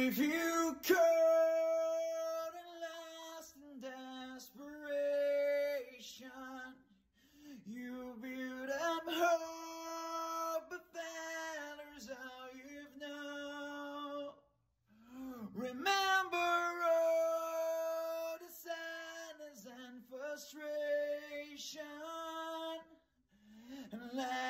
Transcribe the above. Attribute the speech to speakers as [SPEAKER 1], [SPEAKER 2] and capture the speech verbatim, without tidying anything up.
[SPEAKER 1] If you caught and lost in desperation, you build up hope, but failure's all you've known. Remember all the sadness and frustration, and let